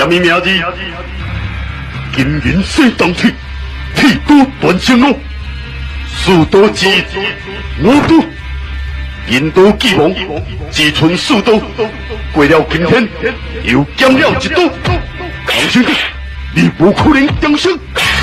什么名字？金银洗当铁，铁骨断成路。四刀之五刀，银刀既亡，只存四刀。过了今天，又减了一刀。唐兄弟，你无可能重生。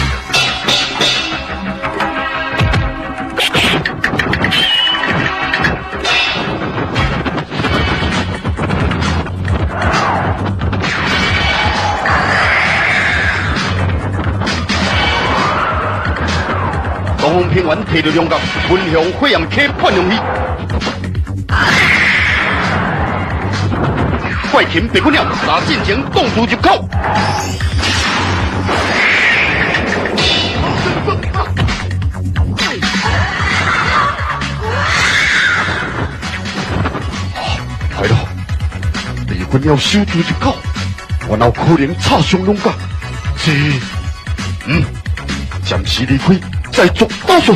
东方平原摕着两角，奔向火焰溪叛用去。怪禽白骨鸟，杀进前冻住入口。係咯，白骨鳥守住入口，我有可能插上兩角。暫時離開。再做打算。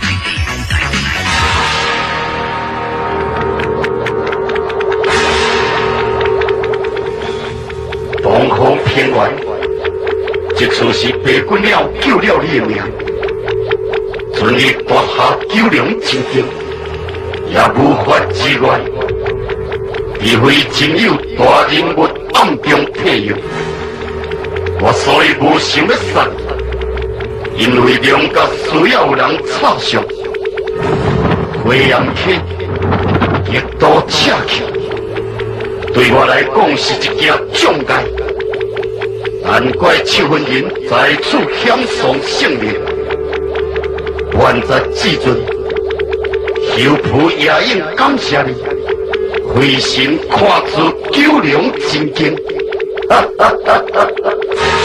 东方平原，这次是白骨鸟救了你的命，准你夺下九龙真经，也无法之外，除非真有大人物暗中庇佑，我所以无想要杀。因为两角需要有人插上，火焰溪极度赤气，对我来讲是一件障碍。难怪七分人在此险丧性命。愿在至尊，求普夜影感谢你，回神看出九龙真经。哈哈哈哈哈！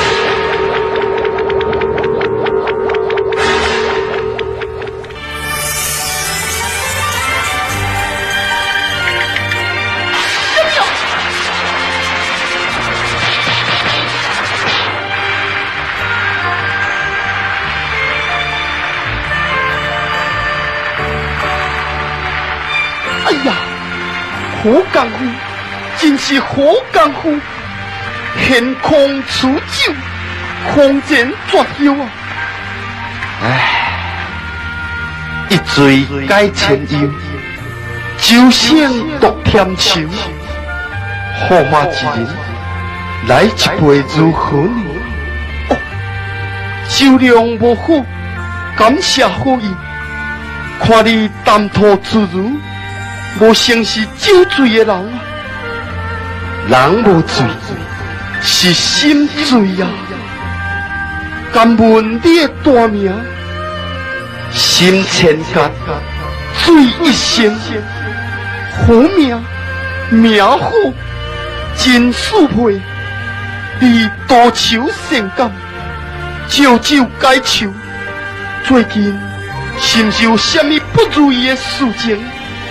哎呀，好功夫，真是好功夫！天空出酒，空前绝后啊！ 唉，一醉解千忧，酒醒独添愁。好马之人，来一杯如何呢？ 哦，酒量无好，感谢好意。看你谈吐自如。无像是酒醉的人啊， 人无醉， 是心醉啊。敢问你的大名？ 心千劫， 醉一生，好命，命好，真速配。你多愁善感，朝酒解愁。最近是毋是有什么不如意的事情？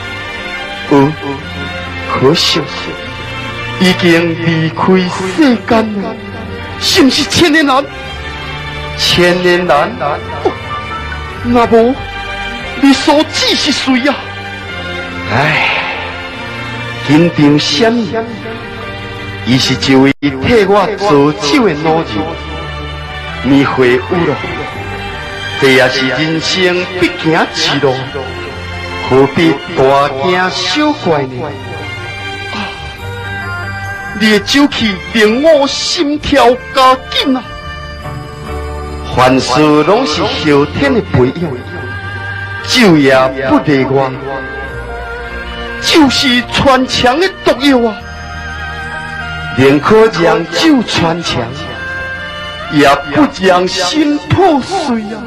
可惜已经离开世间了，是不是千年男？ 千年男， 那无你所指是谁呀？ 唉，紧张什么？伊是一位替我做酒的老人，年岁有了，这也是人生必经之路。何必大惊小怪呢？ 你的酒气令我心跳加紧啊！ 凡事拢是后天的培养，酒也不例外。 酒是传强的毒药啊！ 宁可让酒传强，也不让心破碎啊！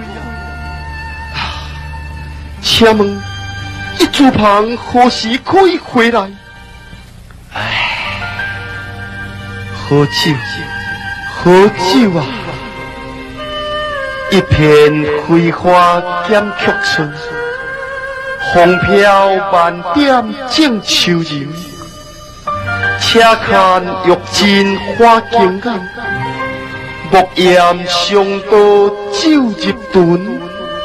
请问。一柱旁何时可以回来？ 唉，好酒，好酒啊！一片桂花兼曲春，风飘万点正秋人。且看玉砧花经眼，木焰上刀酒入樽。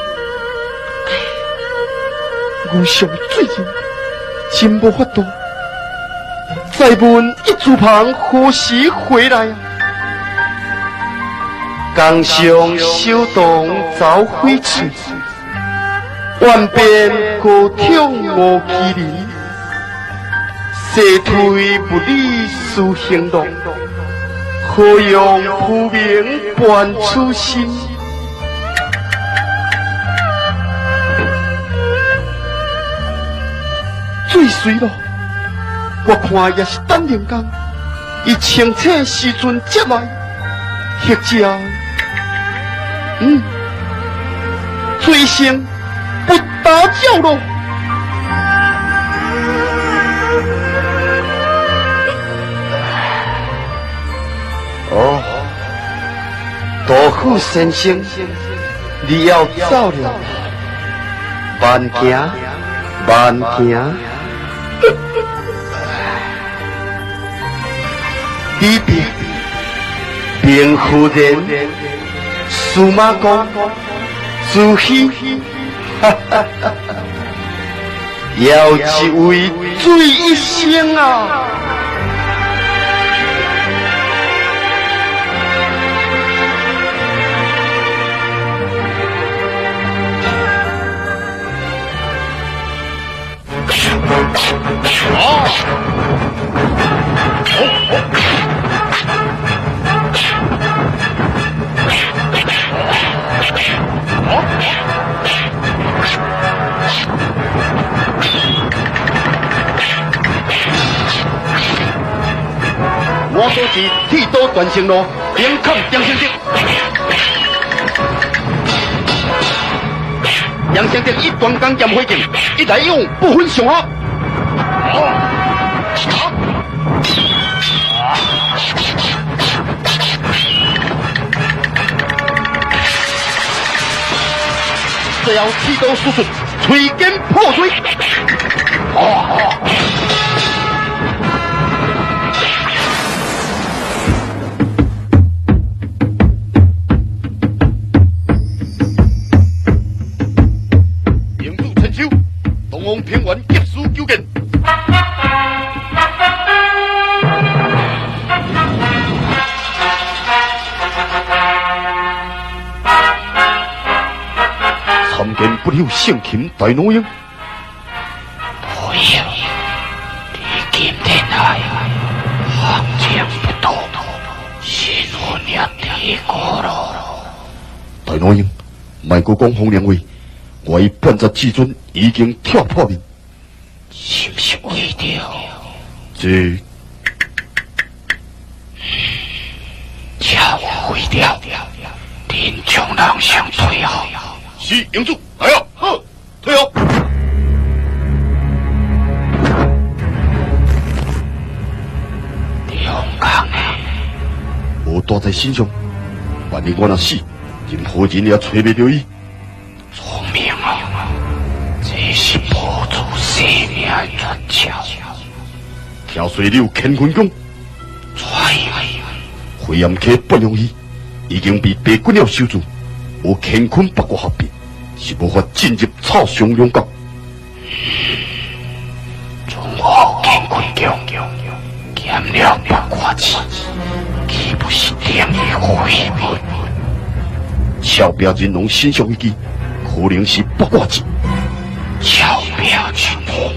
我上最近真无法度，再问一柱旁何时回来啊？ 江上小洞走飞去，万变高挑无其理，势推不理思行动，何用浮名伴此心？最水咯，我看也是等人工，伊清醒时阵接来，或者，最先不打搅咯。哦，多虎先生，你要走了，慢行，慢行。比比并夫人，司马公，朱熹，要一位醉一生啊！我所是剃刀断成路，边看杨先生。杨先生以断钢剑回敬，一来一往不分上下。最后剃刀输出，吹剑破碎。王平原结束纠结，参见不朽圣琴大老鹰。 不要，你今天来，行情不多，心无念地过了。 大老鹰，卖国讲风凉话。我以半泽至尊已经跳破面， 是不是为着？ 这巧为着，连将人相退后。 是营主，来啊！好，退后。 勇敢啊！ 我带在心上，万一我若死，任何人也找袂到伊。 聪明啊！这是保住生命的诀窍。 跳水流乾坤宫，灰暗溪不容易，已经被白骨鸟守住，无乾坤八卦合并，是无法进入草上龙岗。 中国乾坤宫，减了八卦字，岂不是定义毁灭？ 小标人龙身上一记。可能是八卦字， 小标之龙。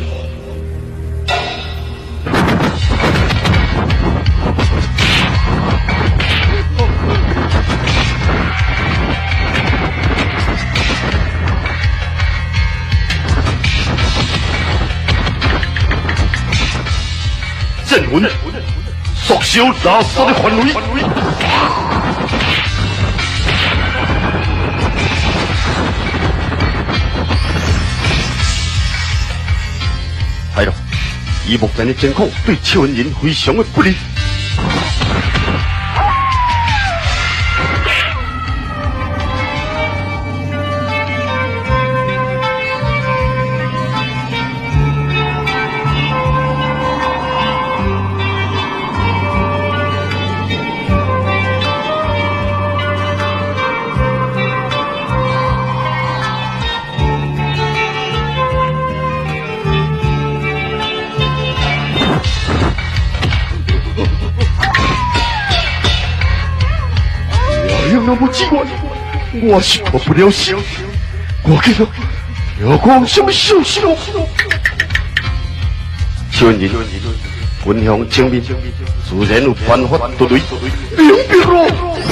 镇魂，缩小垃圾的范围。系咯，以目前的情况，对超人非常的不利。 那么之外，我是脱不了身。我记得要讲什么消息咯？小人本乡清明，自然有办法夺雷，明白咯？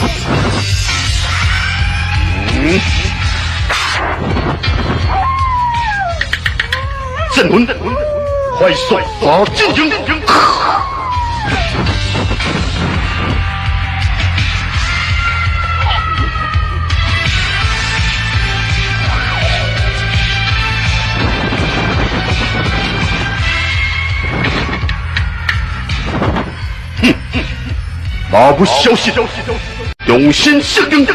镇魂，快速把进行。马不消息，用心适应。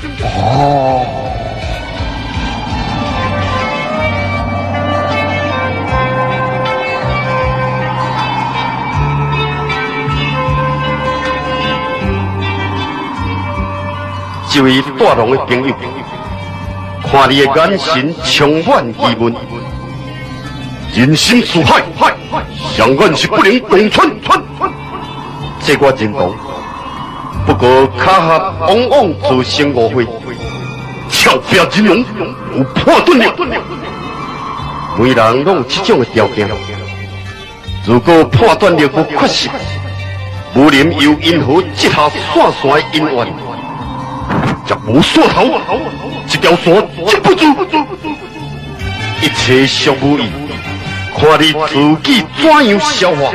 这位大龙的朋友，看你的眼神充满疑问，人心似海，上岸是不能共存。这我认同。不过卡下往往自生误会，俏皮人容有破断力。每人拢有这种的条件，如果破断力不确实，无论由因何接下线线的因缘，就无所头，一条线接不住，一切尚无意，看你自己怎样消化。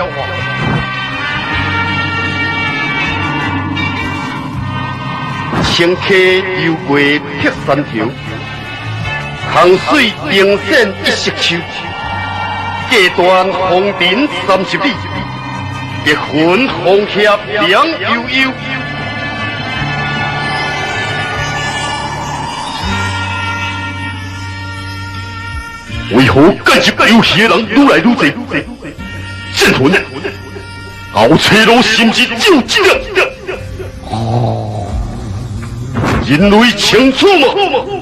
乘客游过铁山桥，洪水冰闪一色秋，隔断红尘30里，一魂红霞凉悠悠。为何介入游戏的人愈来愈多？镇魂，后车路是不是只有一个？人类清楚吗？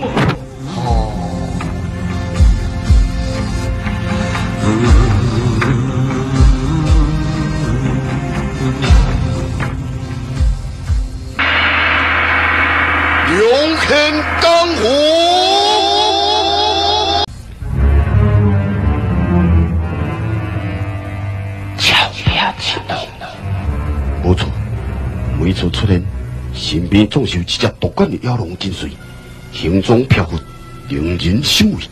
永肯江湖。 没错，每次出现。身边总是有一只独眼的妖龙跟随，行踪飘忽，令人心畏。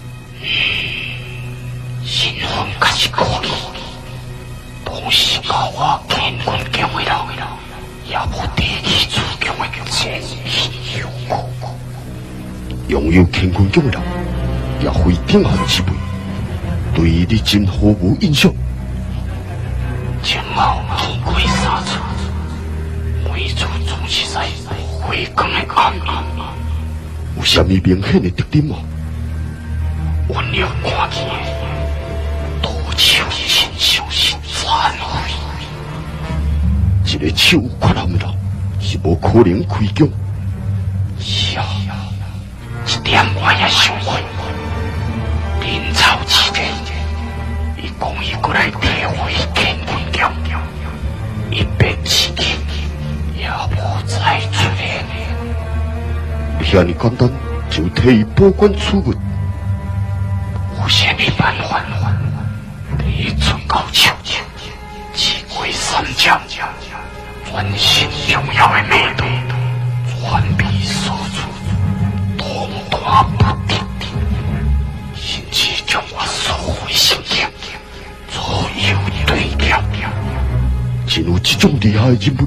新婚可是可疑，同时甲我乾坤宫的人，也无第二次宫的真心有故。 拥有乾坤宫的人，也非顶寒之辈，对你真毫无印象。 前后见过3次。每次总是在回光的暗暗， 有啥物明显的特点吗？ 温柔看见，多手亲像是残废。 一个手有缺陷的人，是无可能开宫。 是啊，这点我也想过。临朝之前，伊讲伊过来替我乾坤宫，一别之间。也无再出现。 遐尼简单，就替伊保管储物。 有啥物办法？你存到手，只过3将，全身重要的美图，全被锁住，动弹不得，甚至将我所有心情左右对调。 真有这种厉害的人物。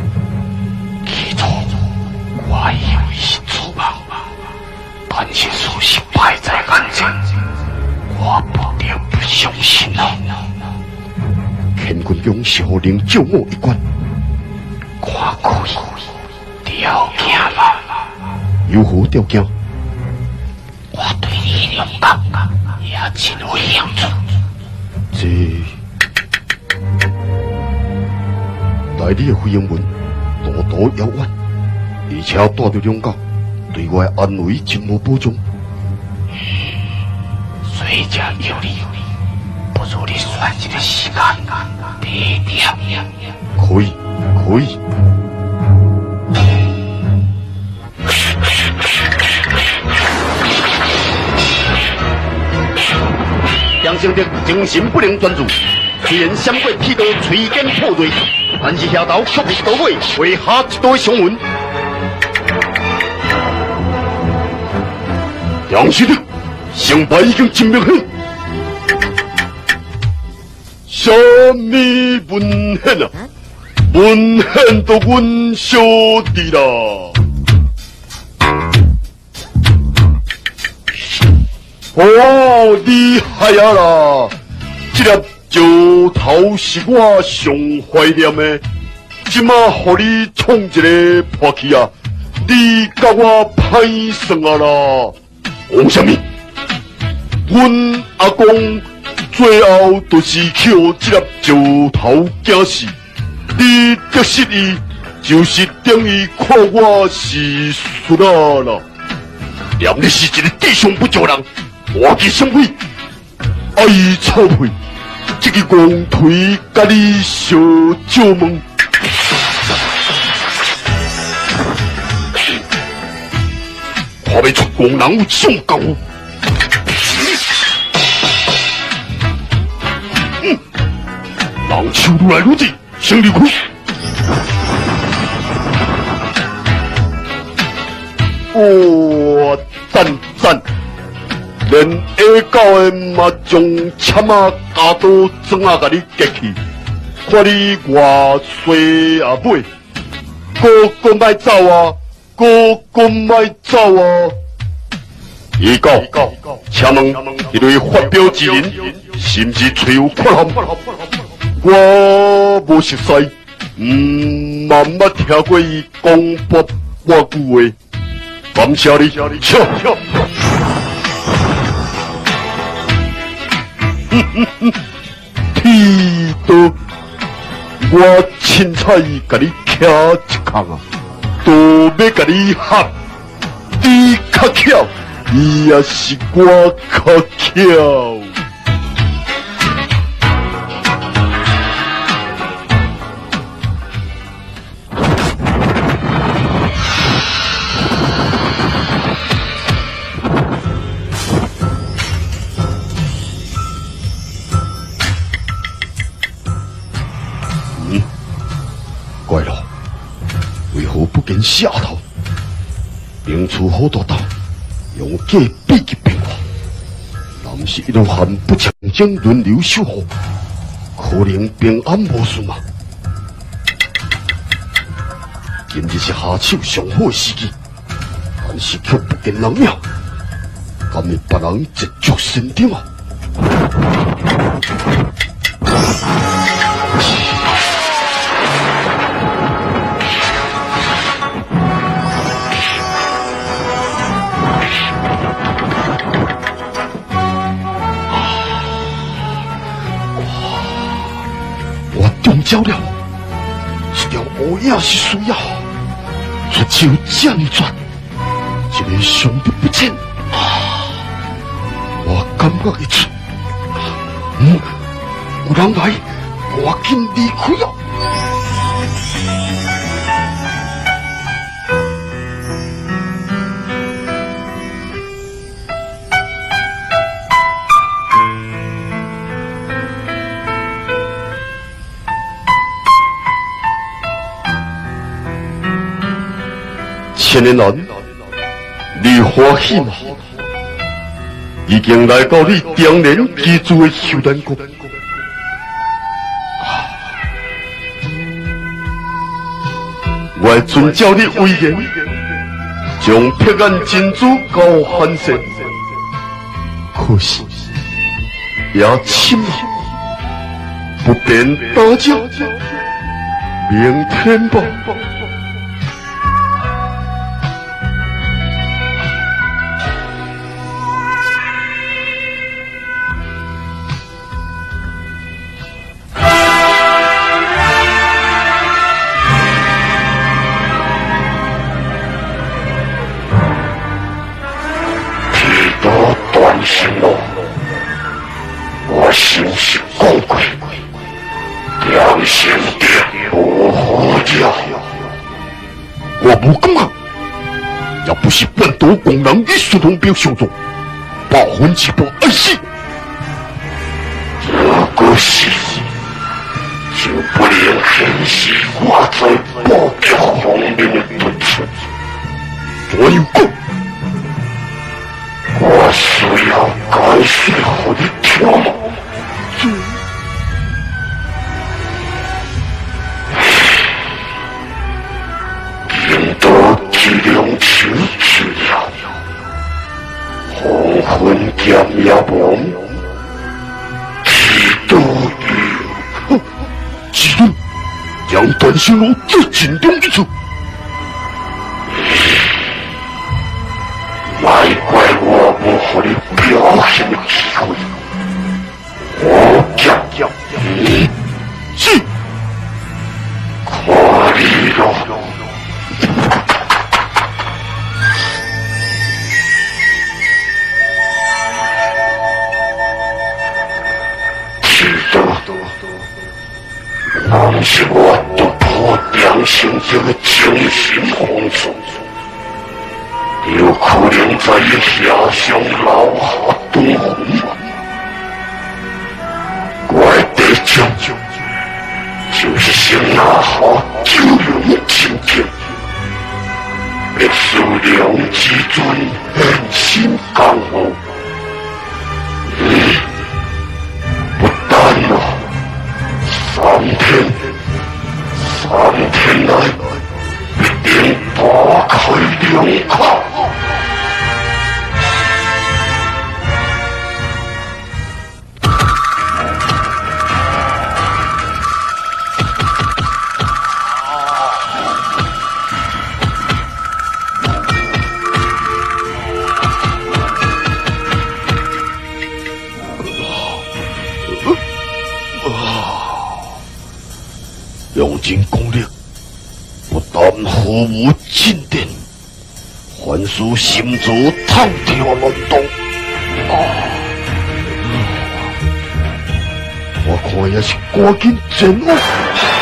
我以为是做梦，但是事实摆在眼前，我不得不相信了。 乾坤宫是互人救我一关， 看开条件嘛， 有何条件？ 我对你勇敢也真有兴趣。 来你的飞鹰门，多多遥远。而且带着两角，对我的安危真无保障。 虽则有理，不如你选一个时间，地点。 可以。 梁兄弟精神不能专注，虽然闪过剃刀吹剑破锐，但是下刀却不是刀尾，为下一刀伤魂。梁兄弟，胜败已经真明显。什么文献啊？文献都阮小弟啦。哦，厉害啊啦！这粒石头是我上怀念的，即马互你创一个破去啊！你甲我歹算啊啦！讲什么？阮阿公最后就是捡这粒石头惊死，你得失伊，就是等于看我是输啦啦！念你是一个地上不足人。我嘅心肺，哎臭屁！这个光腿甲你小招问，看要出光人有这种功夫。人手愈来愈济，先离开。哦，赞赞！连下狗的嘛将签啊加刀装啊，甲你夹去，看你外衰啊尾，个莫走啊，个莫走啊！下狗，请问一位发表之人，是毋是吹有缺陷？我无熟悉，嘛捌听过伊讲八句话，感谢你，笑。剃刀，我凊彩甲你徛一空啊，都要甲你合。你较巧，伊也是我较巧。怪了，为何不见下头？明处好大道，用假秘籍变化，若是一路汉不强将轮流守护，可能平安无事嘛。今日是下手上好的时机，但是却不见人影，敢会别人直足身顶啊？中招了，这条乌鸦是需要出手这么绝，一个兄弟不见我感觉会出，有人来，赶紧离开啊！千年人，你欢喜吗？已经来到你常年居住的修丹国。我会遵照你威严，将撇眼珍珠交汉神。可惜也亲了，不便打扰，明天吧。 我心是高贵，良心的不好掉。 我无感觉，要不是半途工人与苏东彪相撞，百分之百爱死。 传承路最尽中一处。 难怪我不给你表现的机会，我讲你是可以了。知道，那是我突破良心这个精神荒谬。有可能在下乡留下东红，我得讲就是想拿下九龙清天，别数量之尊狠心刚豪。不但啊3天内必定打开两卡。 用尽功力，不但毫无进展，反使心足趟跳乱动。我看也是赶紧前往。